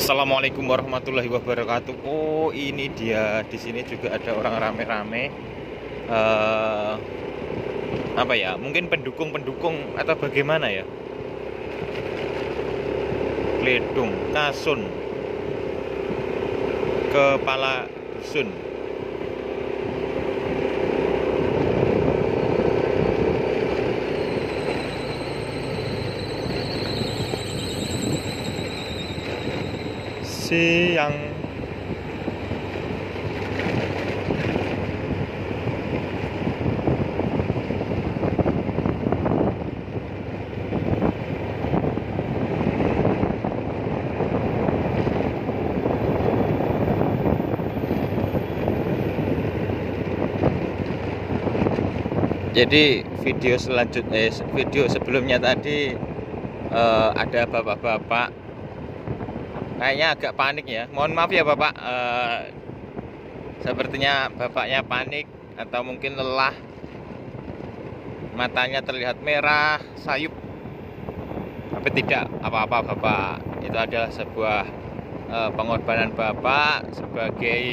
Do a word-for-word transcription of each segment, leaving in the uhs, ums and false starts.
Assalamualaikum warahmatullahi wabarakatuh. Oh, ini dia. Di sini juga ada orang rame-rame. eh apa ya? Mungkin pendukung-pendukung atau bagaimana ya? Pledung, Kasun, kepala dusun. Siang. Jadi video selanjutnya, eh, video sebelumnya tadi eh, ada bapak-bapak, kayaknya agak panik ya. Mohon maaf ya bapak, eh, sepertinya bapaknya panik atau mungkin lelah. Matanya terlihat merah, sayup. Tapi tidak apa-apa bapak. Itu adalah sebuah eh, pengorbanan bapak sebagai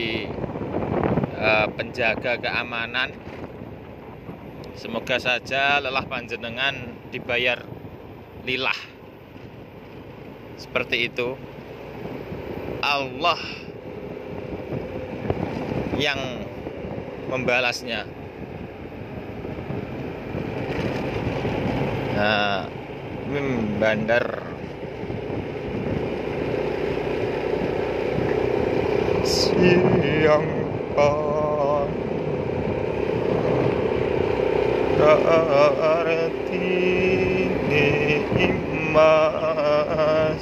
eh, penjaga keamanan. Semoga saja lelah panjenengan dibayar lillah. Seperti itu. Allah yang membalasnya. Nah, hmm, bandar siang pan artine imas.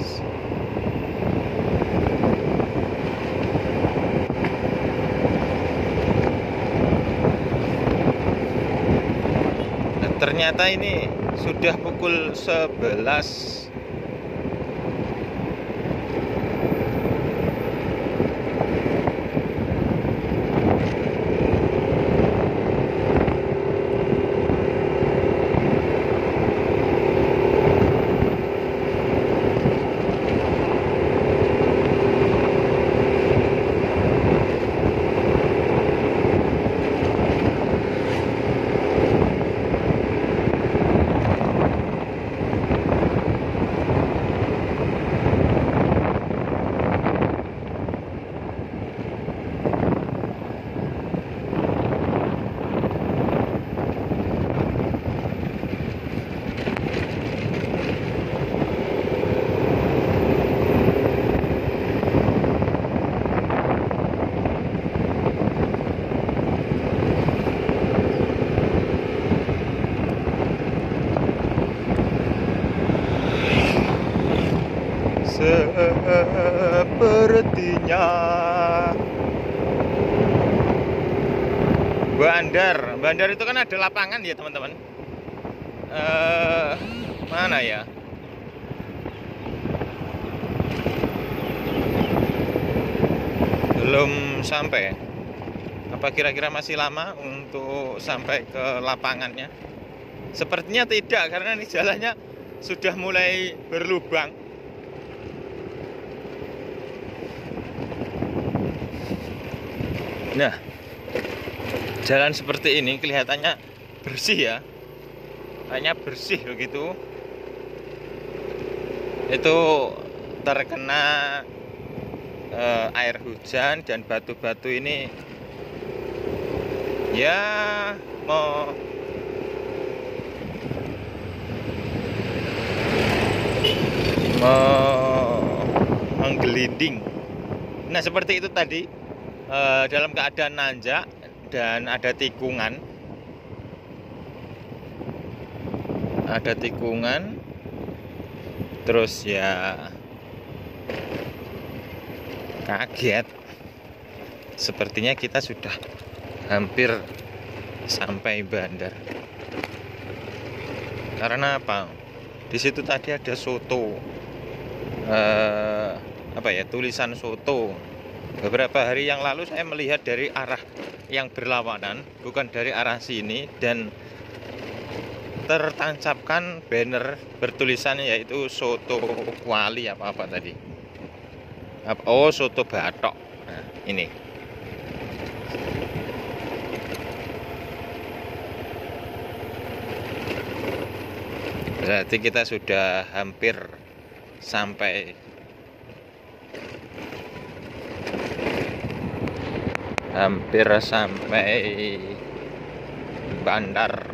Ternyata ini sudah pukul sebelas. Sepertinya bandar, bandar itu kan ada lapangan ya teman-teman. Eh, mana ya? Belum sampai. Apa kira-kira masih lama untuk sampai ke lapangannya? Sepertinya tidak, karena ini jalannya sudah mulai berlubang. Nah, jalan seperti ini kelihatannya bersih ya, kayaknya bersih begitu. Itu terkena eh, air hujan dan batu-batu ini ya mau mau menggelinding. Nah seperti itu tadi. Uh, dalam keadaan nanjak dan ada tikungan, ada tikungan, terus ya kaget. Sepertinya kita sudah hampir sampai bandar. Karena apa? Di situ tadi ada soto, uh, apa ya? Tulisan soto. Beberapa hari yang lalu saya melihat dari arah yang berlawanan, bukan dari arah sini, dan tertancapkan banner bertulisan yaitu soto kuali apa-apa tadi. Apa? Oh, soto batok. Nah, ini. Berarti kita sudah hampir sampai hampir sampai bandar.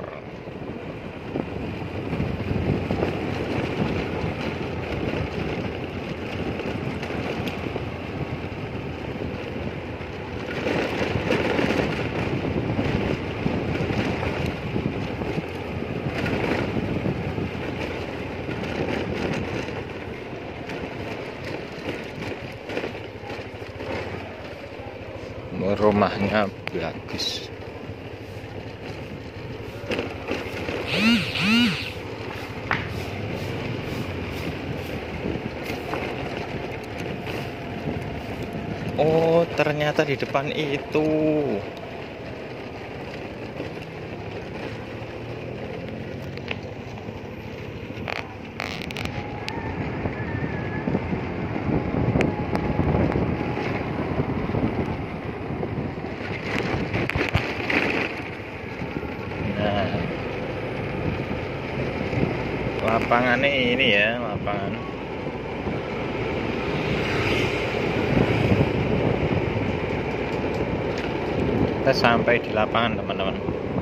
Rumahnya bagus. Oh, ternyata di depan itu. Nah, lapangannya ini ya, lapangan. Kita sampai di lapangan, teman-teman.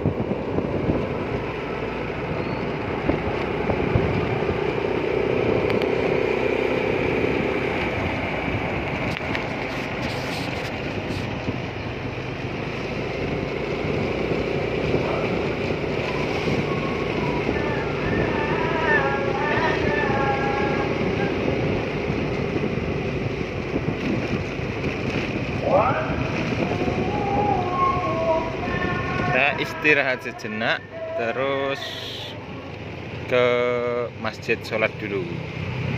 Kita istirahat sejenak, terus ke masjid sholat dulu.